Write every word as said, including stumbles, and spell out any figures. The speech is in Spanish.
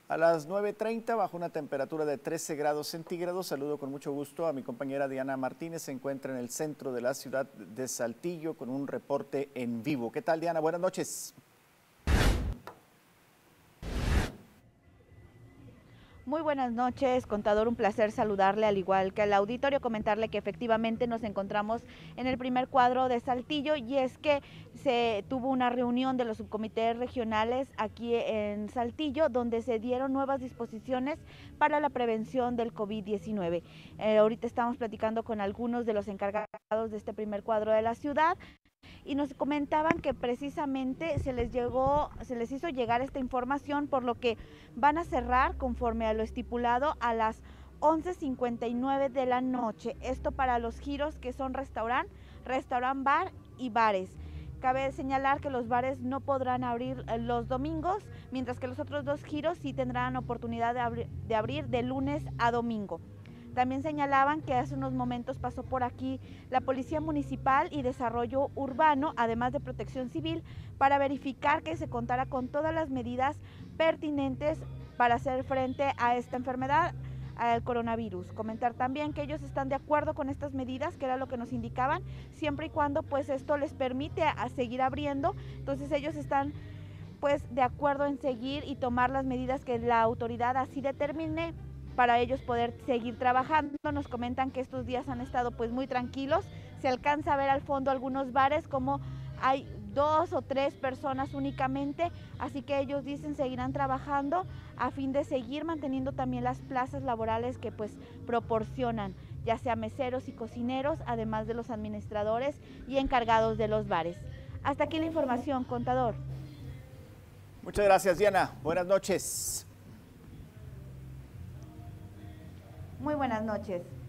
A las nueve treinta, bajo una temperatura de trece grados centígrados, saludo con mucho gusto a mi compañera Diana Martínez, se encuentra en el centro de la ciudad de Saltillo con un reporte en vivo. ¿Qué tal, Diana? Buenas noches. Muy buenas noches, contador, un placer saludarle, al igual que al auditorio, comentarle que efectivamente nos encontramos en el primer cuadro de Saltillo, y es que se tuvo una reunión de los subcomités regionales aquí en Saltillo, donde se dieron nuevas disposiciones para la prevención del COVID diecinueve. Eh, ahorita estamos platicando con algunos de los encargados de este primer cuadro de la ciudad, y nos comentaban que precisamente se les llegó, se les hizo llegar esta información, por lo que van a cerrar conforme a lo estipulado a las once cincuenta y nueve de la noche. Esto para los giros que son restaurant, restaurant bar y bares. Cabe señalar que los bares no podrán abrir los domingos, mientras que los otros dos giros sí tendrán oportunidad de, abri de abrir de lunes a domingo. También señalaban que hace unos momentos pasó por aquí la Policía Municipal y Desarrollo Urbano, además de Protección Civil, para verificar que se contara con todas las medidas pertinentes para hacer frente a esta enfermedad, al coronavirus. Comentar también que ellos están de acuerdo con estas medidas, que era lo que nos indicaban, siempre y cuando pues esto les permite a seguir abriendo. Entonces ellos están pues de acuerdo en seguir y tomar las medidas que la autoridad así determine, para ellos poder seguir trabajando. Nos comentan que estos días han estado pues muy tranquilos, se alcanza a ver al fondo algunos bares como hay dos o tres personas únicamente, así que ellos dicen seguirán trabajando a fin de seguir manteniendo también las plazas laborales que pues proporcionan, ya sea meseros y cocineros, además de los administradores y encargados de los bares. Hasta aquí la información, contador. Muchas gracias, Diana. Buenas noches. Muy buenas noches.